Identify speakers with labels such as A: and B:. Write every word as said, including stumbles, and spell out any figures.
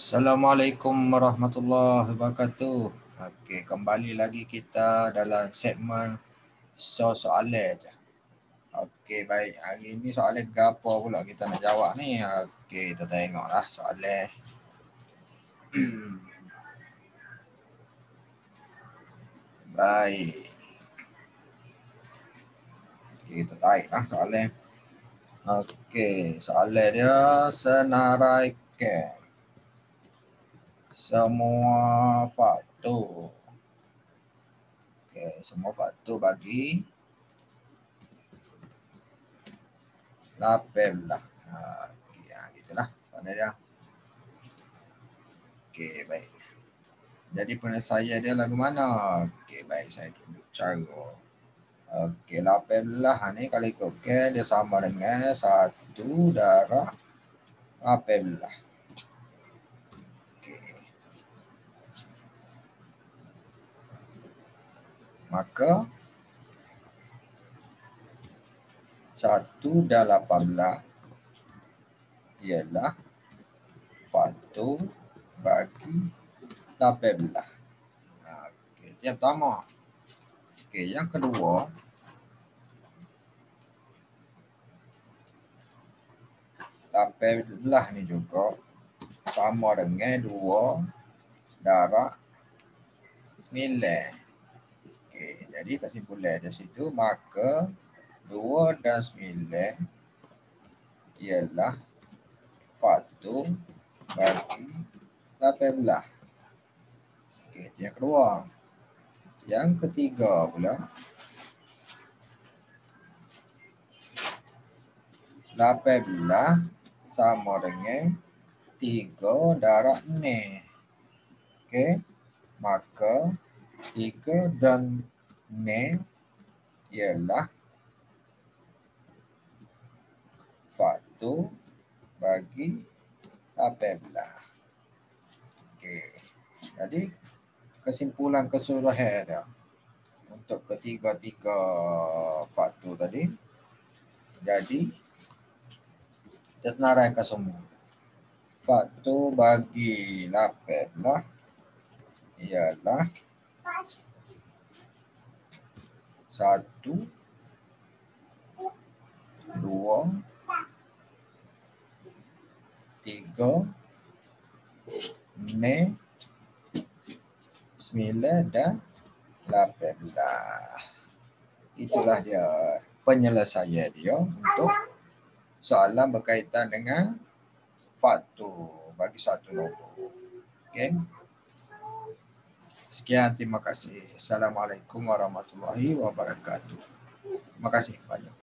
A: Assalamualaikum warahmatullahi wabarakatuh. Okey, kembali lagi kita dalam segmen soalan je. Okey, baik. Hari ni soalan gapo pula kita nak jawab ni? Okey, kita tengoklah soalan. Baik. Okay, kita taiklah soalan. Okey, soalan dia senaraikan semua faktor. Okey, semua faktor bagi lapan belas. Ha, okey, ha, gitulah soalan dia. Okey, baik. Jadi penyelesaian dia lagu mana? Okey, baik, saya tunjuk cara. Okey, lapan belas ni kalau ikutkan dia sama dengan satu darab lapan belas. Okey. Maka satu darab lapan belas ialah faktor bagi lapan belas. Okey, itu yang pertama. Okey, yang kedua, lapan belas ni juga sama dengan dua darab sembilan. Okey, jadi kesimpulan dari situ, maka dua dan sembilan ialah faktor bagi lapan belas. Okey, itu yang kedua. Yang ketiga pula, lapan belas sama dengan tiga darab enam. Okey, maka tiga dan enam ialah faktor bagi lapan belas. Okey, jadi kesimpulan keseluruhan dia untuk ketiga-tiga faktor tadi, jadi kita senaraikan semua. Faktor bagi lapan belas ialah satu, dua, tiga, enam, sembilan dan lapan belas. Itulah dia penyelesaian dia untuk soalan berkaitan dengan faktor bagi satu nombor. Okey. Sekian, terima kasih. Assalamualaikum warahmatullahi wabarakatuh. Terima kasih banyak.